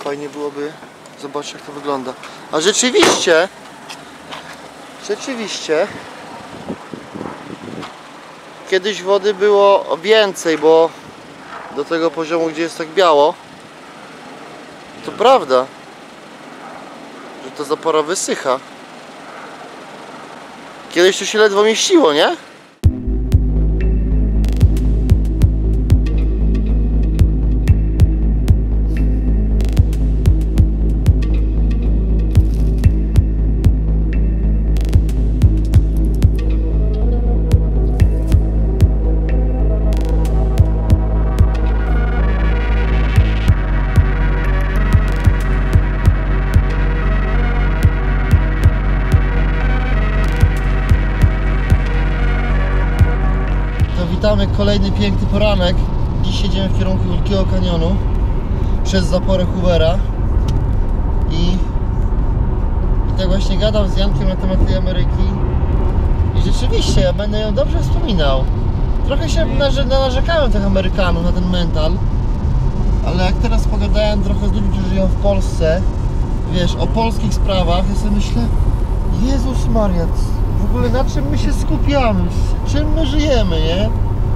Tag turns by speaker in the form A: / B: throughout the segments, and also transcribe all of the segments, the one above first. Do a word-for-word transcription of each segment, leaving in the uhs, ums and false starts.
A: fajnie byłoby zobaczyć, jak to wygląda. A rzeczywiście, rzeczywiście kiedyś wody było więcej, bo do tego poziomu, gdzie jest tak biało, to prawda, że ta zapora wysycha. Kiedyś to się ledwo mieściło, nie? Witamy, kolejny piękny poranek. Dziś jedziemy w kierunku Wielkiego Kanionu przez zaporę Hoovera i, i tak właśnie gadam z Jankiem na temat tej Ameryki i rzeczywiście ja będę ją dobrze wspominał. Trochę się narzekałem tych Amerykanów na ten mental, ale jak teraz pogadałem trochę z ludźmi, którzy żyją w Polsce, wiesz, o polskich sprawach, ja sobie myślę, Jezus Maria, w ogóle na czym my się skupiamy, czym my żyjemy, nie?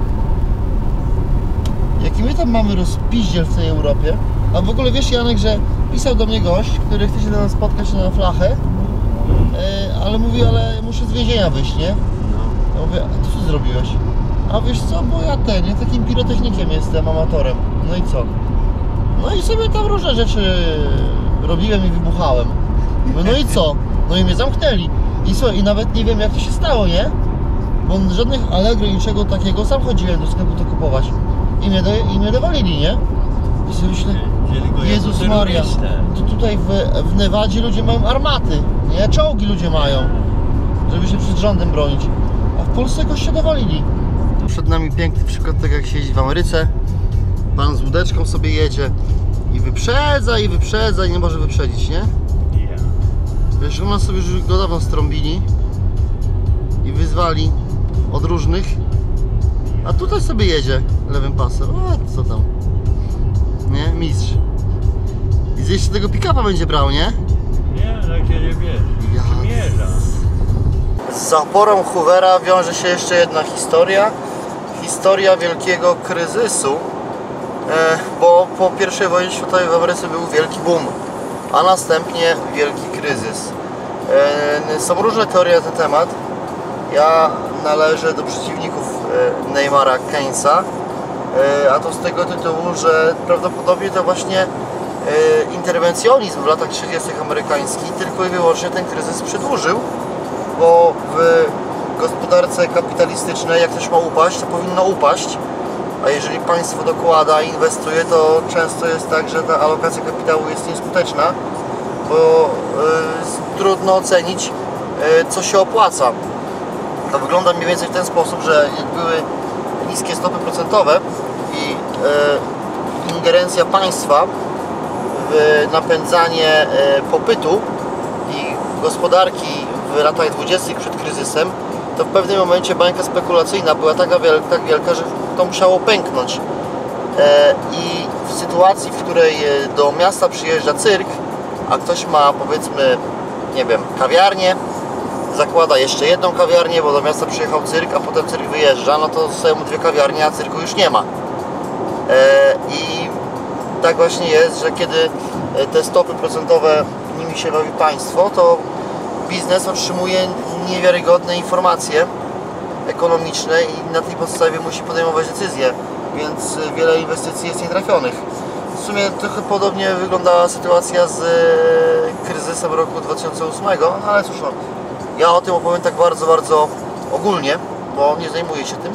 A: Jaki my tam mamy rozpiździel w tej Europie. A w ogóle wiesz, Janek, że pisał do mnie gość, który chce się do nas spotkać na flachę, yy, ale mówi, ale muszę z więzienia wyjść, nie? Ja mówię, a ty co zrobiłeś? A wiesz co, bo ja ten, ja takim pirotechnikiem jestem, amatorem. No i co? No i sobie tam różne rzeczy robiłem i wybuchałem. Mówię, no i co? No i mnie zamknęli. I słuchaj, i nawet nie wiem, jak to się stało, nie? Bo żadnych Allegro, niczego takiego, sam chodziłem do sklepu to kupować. I mnie, do, i mnie dowalili, nie? I sobie myślę, Jezus Maria, to tutaj w, w Nevadzie ludzie mają armaty, nie? Czołgi ludzie mają, żeby się przed rządem bronić. A w Polsce goście dowalili. Przed nami piękny przykład tego, jak się jeździ w Ameryce. Pan z łódeczką sobie jedzie i wyprzedza, i wyprzedza, i nie może wyprzedzić, nie? Wiesz, u nas sobie już go dawno strąbili i wyzwali od różnych, a tutaj sobie jedzie lewym pasem. O, co tam? Nie? Mistrz. I jeszcze tego pick-upa będzie brał, nie?
B: Nie, tak się nie bierze. Mierza.
A: Z zaporą Hoovera wiąże się jeszcze jedna historia. Historia wielkiego kryzysu. E, bo po pierwszej wojnie światowej w Ameryce był wielki boom, a następnie wielki kryzys. E, są różne teorie na ten temat. Ja należę do przeciwników e, Neymara Keynesa, e, a to z tego tytułu, że prawdopodobnie to właśnie e, interwencjonizm w latach trzydziestych amerykański tylko i wyłącznie ten kryzys przedłużył, bo w gospodarce kapitalistycznej jak coś ma upaść, to powinno upaść. A jeżeli państwo dokłada i inwestuje, to często jest tak, że ta alokacja kapitału jest nieskuteczna, bo y, trudno ocenić, y, co się opłaca. To wygląda mniej więcej w ten sposób, że jak były niskie stopy procentowe i y, ingerencja państwa w napędzanie y, popytu i gospodarki w latach dwudziestych przed kryzysem, to w pewnym momencie bańka spekulacyjna była taka wielka, tak wielka, że to musiało pęknąć. E, I w sytuacji, w której do miasta przyjeżdża cyrk, a ktoś ma, powiedzmy, nie wiem, kawiarnię, zakłada jeszcze jedną kawiarnię, bo do miasta przyjechał cyrk, a potem cyrk wyjeżdża, no to zostają mu dwie kawiarnie, a cyrku już nie ma. E, I tak właśnie jest, że kiedy te stopy procentowe, nimi się bawi państwo, to biznes otrzymuje niewiarygodne informacje ekonomiczne i na tej podstawie musi podejmować decyzje, więc wiele inwestycji jest nietrafionych. W sumie trochę podobnie wyglądała sytuacja z kryzysem roku dwa tysiące ósmego, no ale cóż, no, ja o tym opowiem tak bardzo, bardzo ogólnie, bo nie zajmuję się tym.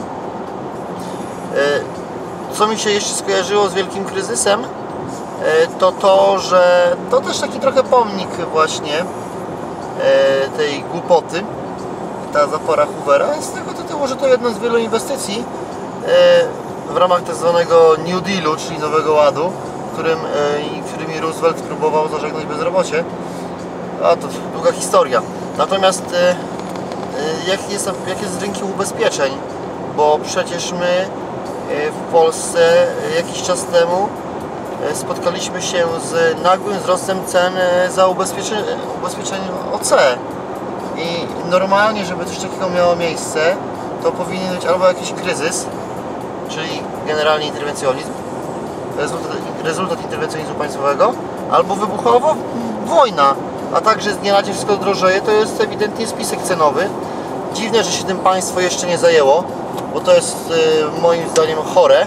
A: Co mi się jeszcze skojarzyło z wielkim kryzysem, to to, że to też taki trochę pomnik właśnie tej głupoty, ta zapora Hoovera, z tego tytułu, że to jedna z wielu inwestycji w ramach tak zwanego New Dealu, czyli Nowego Ładu, którym, którymi Roosevelt próbował zażegnać bezrobocie. A to długa historia. Natomiast jak jest, jak jest z rynkiem ubezpieczeń, bo przecież my w Polsce jakiś czas temu e, spotkaliśmy się z nagłym wzrostem cen e, za ubezpieczenie, ubezpieczenie O C. I normalnie, żeby coś takiego miało miejsce, to powinien być albo jakiś kryzys, czyli generalnie interwencjonizm, rezultat, rezultat interwencjonizmu państwowego, albo wybuchowa wojna, a także z dnia na dzień wszystko drożeje, to jest ewidentnie spisek cenowy. Dziwne, że się tym państwo jeszcze nie zajęło, bo to jest y, moim zdaniem chore, y,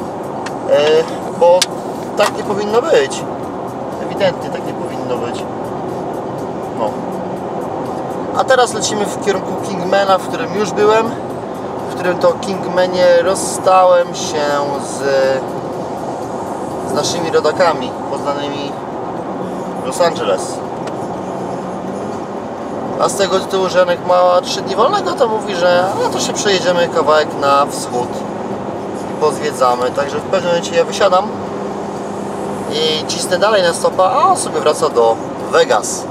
A: bo tak nie powinno być. Ewidentnie tak nie powinno być. No. A teraz lecimy w kierunku Kingmana, w którym już byłem, w którym to Kingmanie rozstałem się z, z naszymi rodakami poznanymi w Los Angeles. A z tego tytułu, że Janek ma trzy dni wolnego, to mówi, że no to się przejedziemy kawałek na wschód i pozwiedzamy. Także w pewnym momencie ja wysiadam i cisnę dalej na stopa, a on sobie wraca do Vegas.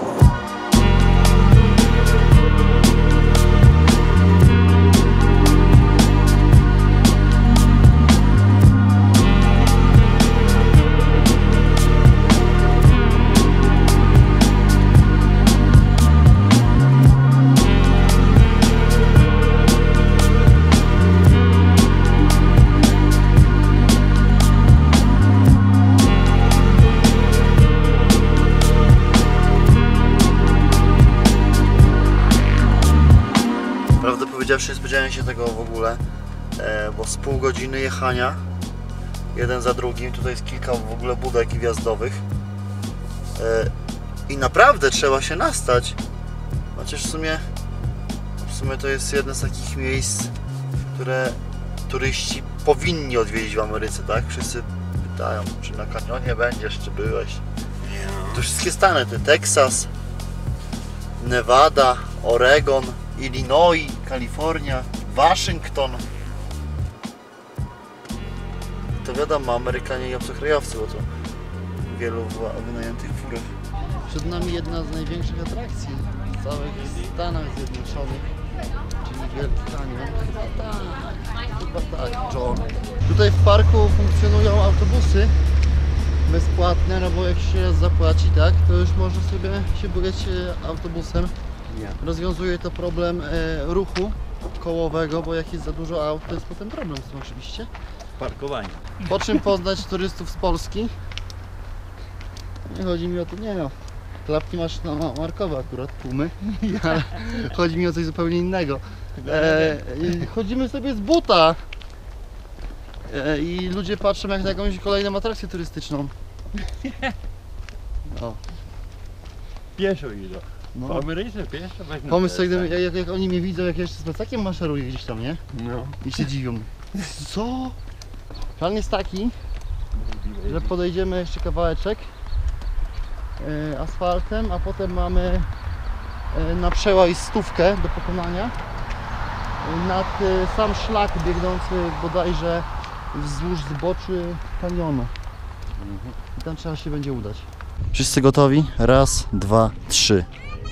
A: Prawdę powiedziawszy, nie spodziewałem się tego w ogóle, e, bo z pół godziny jechania, jeden za drugim, tutaj jest kilka w ogóle budek wjazdowych e, i naprawdę trzeba się nastać, chociaż w sumie, w sumie to jest jedno z takich miejsc, które turyści powinni odwiedzić w Ameryce, tak? Wszyscy pytają, czy na kanionie będziesz, czy byłeś. To wszystkie stany, te Teksas, Nevada, Oregon, Illinois, Kalifornia, Waszyngton. To wiadomo, Amerykanie i obcokrajowcy, bo to wielu wynajętych furach. Przed nami jedna z największych atrakcji w całych Stanach Zjednoczonych, czyli Wielki Kanion. Chyba tak, chyba tak, John. Tutaj w parku funkcjonują autobusy bezpłatne, no bo jak się raz zapłaci, tak, to już można sobie się bugać autobusem. Rozwiązuje to problem e, ruchu kołowego, bo jak jest za dużo aut, to jest potem problem z tym oczywiście.
B: Parkowanie.
A: Po czym poznać turystów z Polski? Nie chodzi mi o to, nie no. Klapki masz no, markowe akurat, pumy, ale chodzi mi o coś zupełnie innego. E, i chodzimy sobie z buta e, i ludzie patrzą jak na jakąś kolejną atrakcję turystyczną. No.
B: Pieszo idą.
A: No.
B: W Ameryce pieszo weź na
A: Pomysł sobie,
B: plecach.
A: jak, jak, jak oni mnie widzą, jak ja jeszcze z plecakiem maszeruję gdzieś tam, nie?
B: No.
A: I się dziwią. Co? Plan jest taki, że podejdziemy jeszcze kawałeczek e, asfaltem, a potem mamy e, na przełaj stówkę do pokonania e, nad e, sam szlak biegnący bodajże wzdłuż zboczy kanionu. I tam trzeba się będzie udać. Wszyscy gotowi? Raz, dwa, trzy.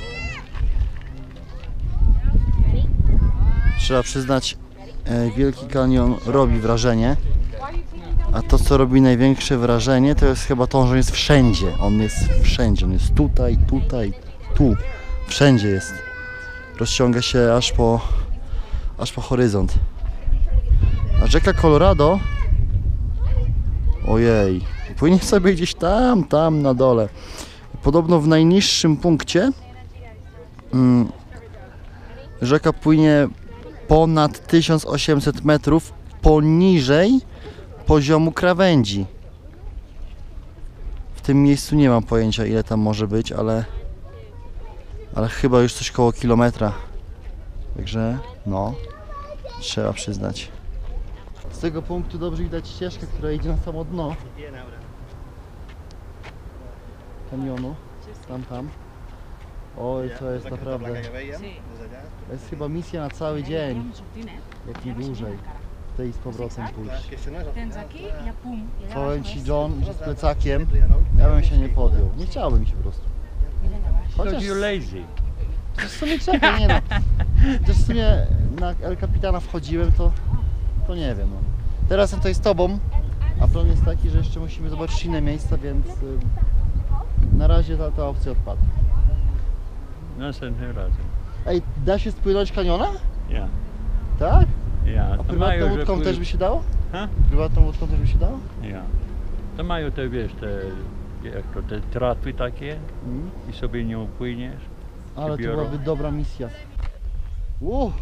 A: Trzeba przyznać, e, Wielki Kanion robi wrażenie, a to co robi największe wrażenie to jest chyba to, że jest wszędzie. On jest wszędzie, on jest tutaj, tutaj, tu. Wszędzie jest. Rozciąga się aż po, aż po horyzont. A rzeka Colorado, ojej, płynie sobie gdzieś tam, tam na dole. Podobno w najniższym punkcie mm, rzeka płynie ponad tysiąc osiemset metrów poniżej poziomu krawędzi. W tym miejscu nie mam pojęcia ile tam może być, ale ale chyba już coś koło kilometra. Także no, trzeba przyznać. Z tego punktu dobrze widać ścieżkę, która idzie na samo dno kanionu. Tam, tam. Oj, to jest naprawdę... To jest chyba misja na cały dzień, jak nie dłużej. Tutaj i z powrotem pójść. Powiem Ci, John, że z plecakiem ja bym się nie podjął. Nie chciałbym się po prostu. Chociaż
B: You're lazy.
A: w sumie czekaj, nie no. Chociaż w sumie na El Capitana wchodziłem, to, to nie wiem. No. Teraz jestem tutaj z Tobą A plan jest taki, że jeszcze musimy zobaczyć inne miejsca, więc y, na razie ta, ta opcja odpada.
B: Następnym razem.
A: Ej, da się spłynąć kaniona?
B: Ja.
A: Tak?
B: Ja.
A: A
B: To
A: prywatną
B: mają, że
A: łódką
B: pły-
A: też by się dało?
B: Ha?
A: Prywatną łódką też by się dało?
B: Ja. To mają te, wiesz, te, jak to, te tratwy takie
A: Mm.
B: i sobie nią płyniesz.
A: Ale to
B: biorą.
A: byłaby dobra misja. Uff,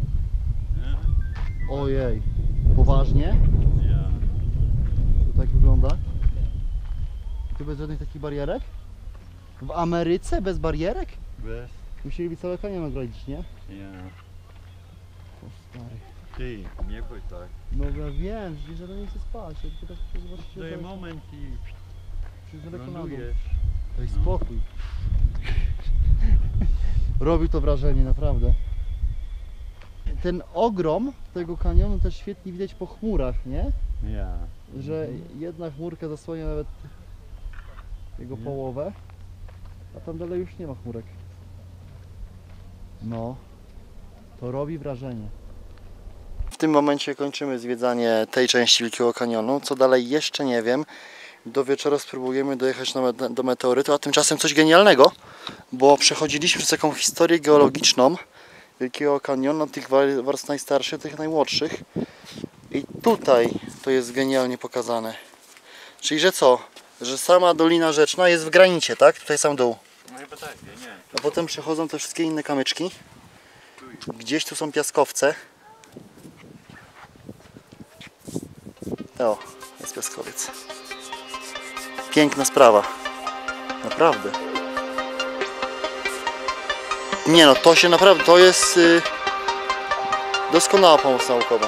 A: ojej, poważnie?
B: Ja.
A: To tak wygląda. I tu bez żadnych takich barierek? W Ameryce bez barierek?
B: Bez.
A: Musieliby całe kanion ogrodzić, nie?
B: Ja.
A: O stary.
B: Ty, nie bój tak.
A: No ja wiem, że żaden nie chce spać, ja tylko tak zobaczyć,
B: To jest moment i
A: że daleko na dół.
B: lądujesz.
A: Daj
B: No.
A: spokój. Robi to wrażenie, naprawdę. Ten ogrom tego kanionu też świetnie widać po chmurach, nie?
B: Ja.
A: Że jedna chmurka zasłania nawet jego
B: Nie.
A: połowę, a tam dalej już nie ma chmurek. No, to robi wrażenie. W tym momencie kończymy zwiedzanie tej części Wielkiego Kanionu. Co dalej jeszcze nie wiem. Do wieczora spróbujemy dojechać do, do meteorytu, a tymczasem coś genialnego, bo przechodziliśmy przez taką historię geologiczną Wielkiego Kanionu, tych war- warstw najstarszych, tych najmłodszych. I tutaj to jest genialnie pokazane. Czyli, że co? Że sama Dolina Rzeczna jest w granicie, tak? Tutaj sam dół.
B: No chyba tak, nie, nie.
A: A potem przechodzą te wszystkie inne kamyczki. Gdzieś tu są piaskowce. O, jest piaskowiec. Piękna sprawa. Naprawdę. Nie no, to się naprawdę, to jest y, doskonała pomoc naukowa.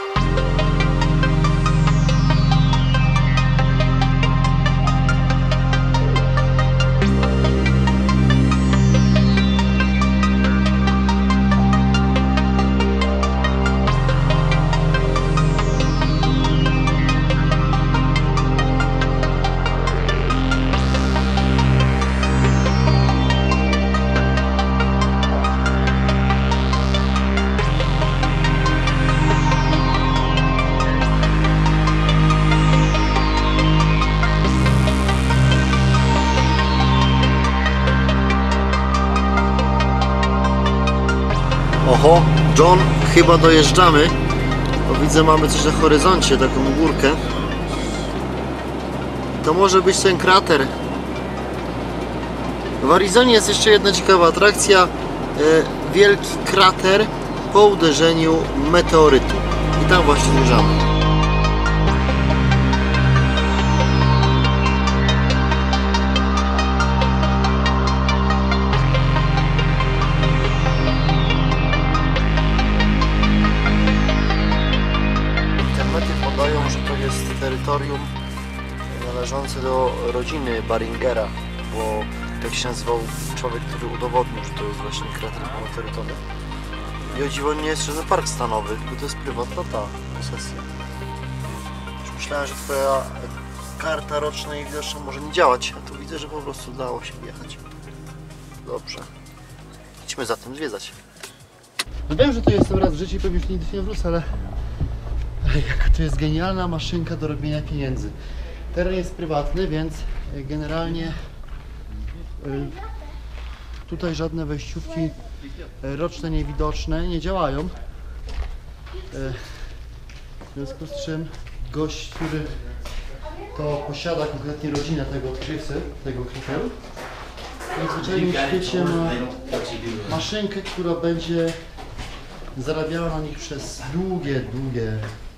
A: Oho, John, chyba dojeżdżamy. Bo widzę, mamy coś na horyzoncie, taką górkę. To może być ten krater. W Arizonie jest jeszcze jedna ciekawa atrakcja. E, wielki krater po uderzeniu meteorytu. I tam właśnie zmierzamy. Podają, że to jest terytorium należące do rodziny Baringera, bo tak się nazywał człowiek, który udowodnił, że to jest właśnie krater meteorytowy. I o dziwo nie jest żaden park stanowy, bo to jest prywatna ta posesja. Już myślałem, że twoja karta roczna i widoczna może nie działać, a tu widzę, że po prostu dało się wjechać. Dobrze. Idźmy zatem zwiedzać. No wiem, że to jestem raz w życiu i pewnie już nigdy się nie wrócę, ale Ale jaka to jest genialna maszynka do robienia pieniędzy. Teren jest prywatny, więc generalnie tutaj żadne wejściówki roczne, niewidoczne nie działają. W związku z czym gość, który to posiada konkretnie rodzinę tego odkrywcy, tego kryteru, najzwyczajniej w świecie ma maszynkę, która będzie zarabiała na nich przez długie, długie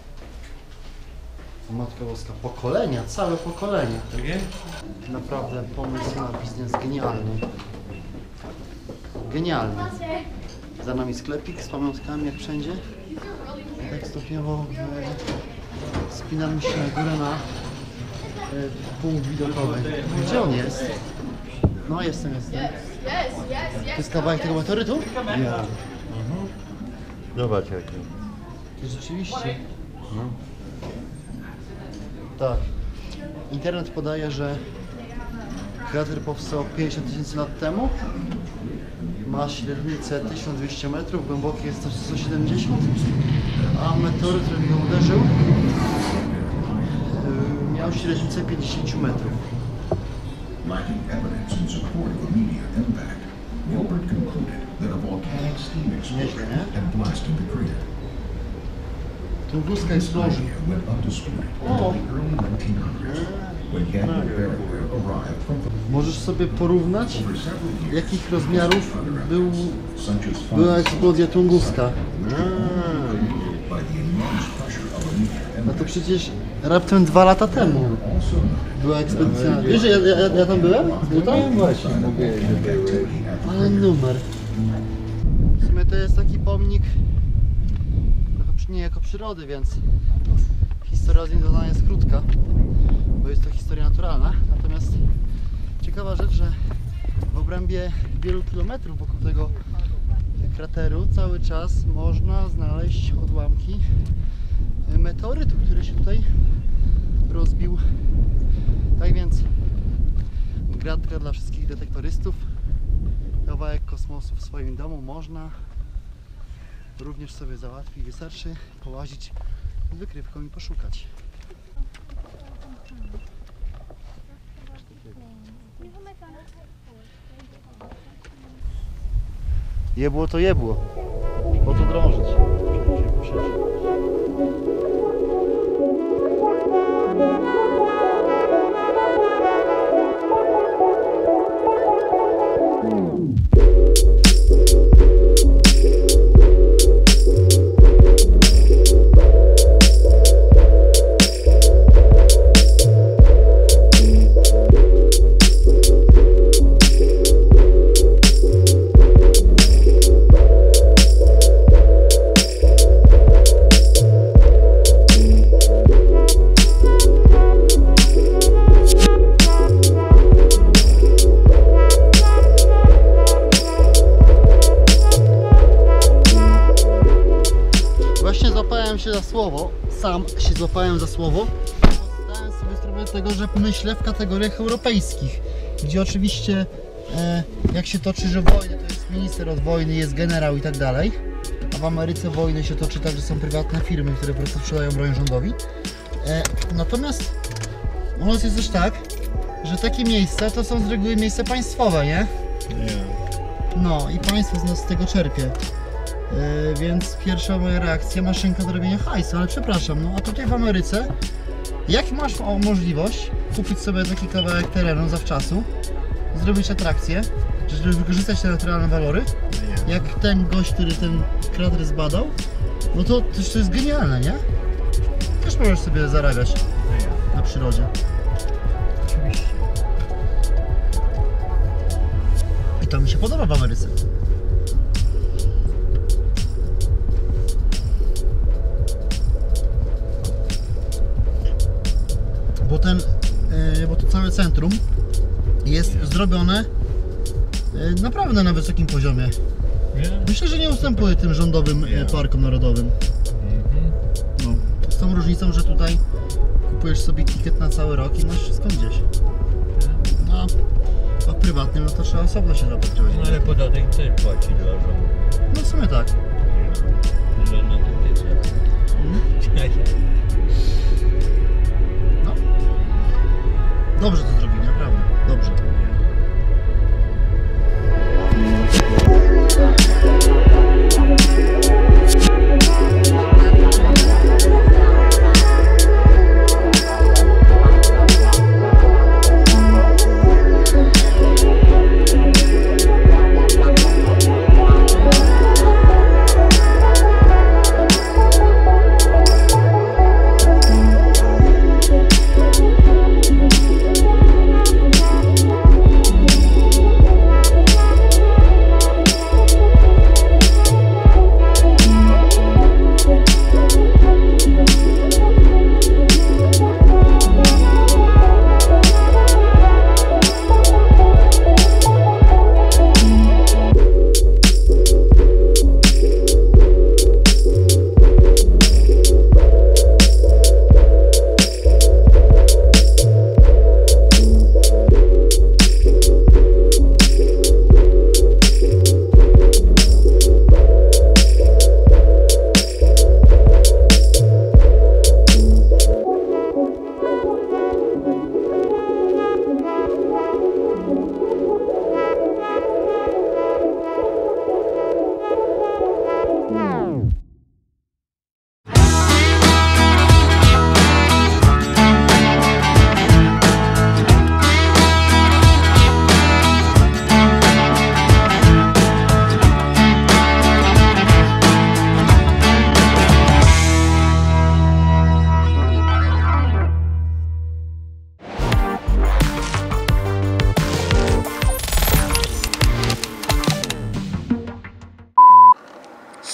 A: Matka Boska, pokolenia, całe pokolenia. Naprawdę pomysł na biznes genialny. Genialny. Za nami sklepik z pamiątkami jak wszędzie. I tak stopniowo e, spinamy się na górę na e, punkt widokowy. Gdzie on jest? No jestem, jestem. To jest kawałek tego meteorytu?
B: Ja. Mhm. Zobacz jaki.
A: Rzeczywiście.
B: No.
A: Tak. Internet podaje, że krater powstał pięćdziesiąt tysięcy lat temu. Ma średnicę tysiąc dwieście metrów, głęboki jest to sto siedemdziesiąt, a meteoryt, który go uderzył, średnicę pięćdziesiąt metrów.
C: Lacking evidence in support of a meteor impact, Gilbert concluded that a volcanic steam explosion had blasted the crater.
A: Tunguska
C: This
A: explosion.
C: idea went undisputed until the early nineteen hundreds, when Captain Berger arrived from
A: Możesz sobie porównać,
C: over several years.
A: jakich rozmiarów był,
C: Such as
A: była
C: fires
A: eksplozja Tunguska.
C: by the enormous pressure of a meteor
A: No to
C: impact.
A: przecież raptem dwa lata temu
C: Also noted
A: była ekspedycja. Wiesz, że ja, ja, ja tam byłem? Tutaj?
B: Właśnie, mówię, że były.
A: Ale numer. W sumie to jest taki pomnik trochę przy- nie jako przyrody, więc historia z nim dodana jest krótka, bo jest to historia naturalna. Natomiast ciekawa rzecz, że w obrębie wielu kilometrów wokół tego krateru cały czas można znaleźć odłamki meteorytu, który się tutaj rozbił. Tak więc gratka dla wszystkich detektorystów. Kawałek kosmosu w swoim domu można również sobie załatwić. Wystarczy połazić z wykrywką i poszukać. Jebło to jebło. Po co drążyć? Się za słowo, sam się złapałem za słowo. Zdałem sobie sprawę z tego, że myślę w kategoriach europejskich, gdzie oczywiście e, jak się toczy, że wojny, to jest minister od wojny, jest generał i tak dalej, a w Ameryce wojny się toczy tak, że są prywatne firmy, które po prostu sprzedają broń rządowi. E, natomiast u nas jest też tak, że takie miejsca to są z reguły miejsca państwowe, nie? No i państwo z nas z tego czerpie. Yy, więc pierwsza moja reakcja, maszynka do robienia hajsu, ale przepraszam, no a tutaj w Ameryce, jak masz o, możliwość kupić sobie taki kawałek terenu zawczasu, zrobić atrakcję, żeby wykorzystać te naturalne walory, jak ten gość, który ten krater zbadał, no to też to jest genialne, nie? Też możesz sobie zarabiać na przyrodzie.
B: Oczywiście.
A: I to mi się podoba w Ameryce. Bo ten, yy, bo to całe centrum jest zrobione yy, naprawdę na wysokim poziomie. Myślę, że nie ustępuje tym rządowym yy, parkom narodowym. No. Z tą różnicą, że tutaj kupujesz sobie ticket na cały rok i masz wszystko gdzieś. No, a w prywatnym no to trzeba osobno się zaopatrywać.
B: No ale podatek też płaci dla rządu.
A: No w sumie tak.
B: Że na tym ty
A: No. Dobrze to zrobili, naprawdę. Dobrze.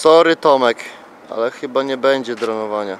A: Sorry Tomek, ale chyba nie będzie dronowania.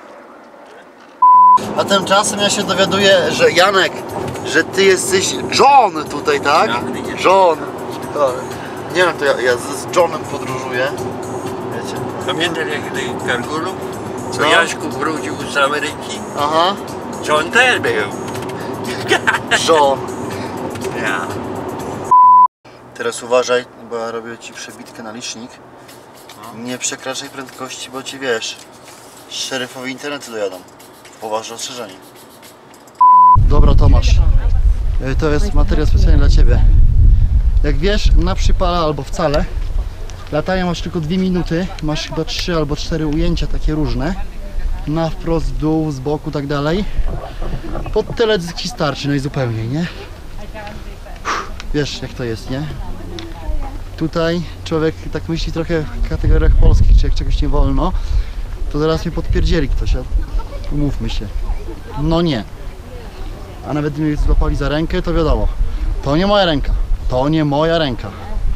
A: A tymczasem ja się dowiaduję, że Janek, że ty jesteś John tutaj, tak? John. Nie wiem, to ja, ja z Johnem podróżuję. Wiecie.
D: Pamiętasz jak do Kargulu? Co
A: No.
D: Jaśku wrócił z Ameryki?
A: Aha.
D: John też był.
A: John.
D: Ja.
A: Teraz uważaj, bo ja robię ci przebitkę na licznik. Nie przekraczaj prędkości, bo ci wiesz, szeryfowi internety dojadą. Poważne ostrzeżenie. Dobra Tomasz, e, to jest materiał specjalny dla Ciebie. Jak wiesz, na przypale albo wcale, latania masz tylko dwie minuty, masz chyba trzy albo cztery ujęcia takie różne. Na wprost, w dół, z boku, tak dalej. Pod teledysk Ci starczy najzupełniej, nie? Wiesz jak to jest, nie? Tutaj człowiek tak myśli trochę w kategoriach polskich, czy jak czegoś nie wolno, to zaraz mnie podpierdzieli ktoś, a umówmy się. No nie. A nawet gdyby mnie złapali za rękę, to wiadomo, to nie moja ręka, to nie moja ręka.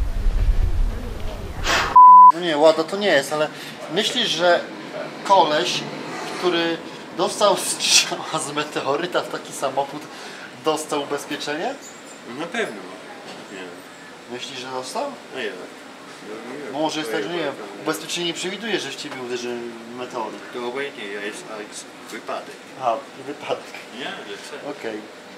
A: No nie, łada to nie jest, ale myślisz, że koleś, który dostał strzała z meteoryta w taki samochód, dostał ubezpieczenie?
D: Na pewno.
A: Myślisz, że dostał?
D: No ja.
A: No może jest tak, że nie wiem, ubezpieczenie nie przewiduje, że w Ciebie uderzy meteoryt.
D: To obojętnie jest wypadek.
A: A, wypadek.
D: Nie, że co?
A: Okej.